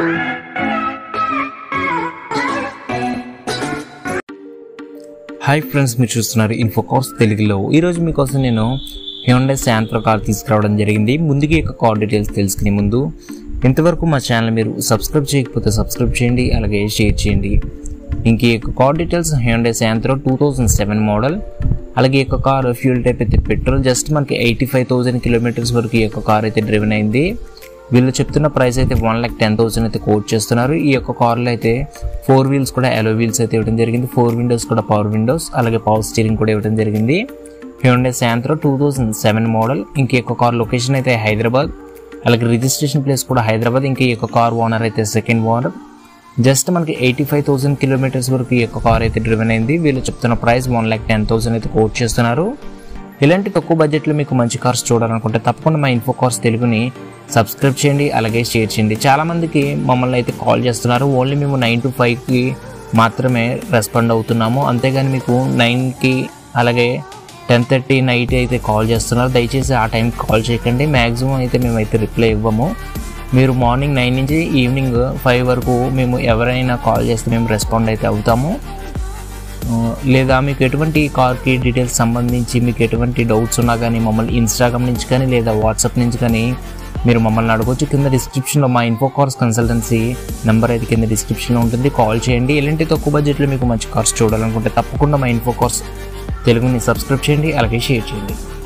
Hi friends, మీరు చూస్తున్నారు info cars తెలుగులో. ఈరోజు మీకోసం నేను హ్యూండై శాంట్రో కార్ తీసుకురావడం జరిగింది. ముందుగా ఈ కార్ డీటెయిల్స్ తెలుసుకునే ముందు ఇంతవరకు మా ఛానల్ మీరు సబ్స్క్రైబ్ చేయకపోతే సబ్స్క్రైబ్ చేయండి, అలాగే షేర్ చేయండి. ఇంక ఈ car details Hyundai Santro 2007 model. అలాగే ఈ కార్ ఫ్యూల్ టైప్ అయితే పెట్రోల్. జస్ట్ మనకి 85,000 కిలోమీటర్స్ వరకు ఈ కార్ అయితే డ్రివెన్ అయింది. వీళ్ళు చెప్తున్న ప్రైస్ అయితే 1,10,000 అయితే కోట్ చేస్తున్నారు. ఈ యొక్క కార్లో అయితే 4 వీల్స్ కూడా అలో వీల్స్ అయితే ఇవ్వడం జరిగింది. 4 విండోస్ కూడా పవర్ విండోస్, అలాగే పవర్ స్టీరింగ్ కూడా ఇవ్వడం జరిగింది. Hyundai Santro 2007 model. ఇంక యొక్క కార్ లొకేషన్ అయితే హైదరాబాద్, అలాగే రిజిస్ట్రేషన్ ప్లేస్ కూడా హైదరాబాద్. ఇంకా ఈ యొక్క కార్ ఓనర్ అయితే సెకండ్ ఓనర్. జస్ట్ మనకి 85,000 కిలోమీటర్స్ వరకు ఈ యొక్క కార్ అయితే డ్రివెన్ అయింది. వీళ్ళు చెప్తున్న ప్రైస్ 1,10,000 అయితే కోట్ చేస్తున్నారు. ఇలాంటి తక్కువ బడ్జెట్లో మీకు మంచి కార్స్ చూడాలనుకుంటే తప్పకుండా మా ఇన్ఫో కార్స్ తెలుగుని సబ్స్క్రైబ్ చేయండి, అలాగే షేర్ చేయండి. చాలామందికి మమ్మల్ని అయితే కాల్ చేస్తున్నారు. ఓన్లీ మేము 9 to 5కి మాత్రమే రెస్పాండ్ అవుతున్నాము, అంతేగాని మీకు 9కి అలాగే 10:30 నైట్ అయితే కాల్ చేస్తున్నారు. దయచేసి ఆ టైంకి కాల్ చేయకండి. మ్యాక్సిమం అయితే మేమైతే రిప్లై ఇవ్వము. మీరు మార్నింగ్ 9 నుంచి ఈవినింగ్ 5 వరకు మేము ఎవరైనా కాల్ చేస్తే మేము రెస్పాండ్ అయితే అవుతాము. లేదా మీకు ఎటువంటి కార్కి డీటెయిల్స్ సంబంధించి మీకు ఎటువంటి డౌట్స్ ఉన్నా కానీ మమ్మల్ని ఇన్స్టాగ్రామ్ నుంచి కానీ లేదా వాట్సాప్ నుంచి కానీ మీరు మమ్మల్ని అడగవచ్చు. కింద డిస్క్రిప్షన్లో మా ఇన్ఫో కార్స్ కన్సల్టెన్సీ నెంబర్ అయితే కింద డిస్క్రిప్షన్లో ఉంటుంది, కాల్ చేయండి. ఇలాంటి తక్కువ బడ్జెట్లో మీకు మంచి కార్స్ చూడాలనుకుంటే తప్పకుండా మా ఇన్ఫో కార్స్ తెలుగుని సబ్స్క్రైబ్ చేయండి, అలాగే షేర్ చేయండి.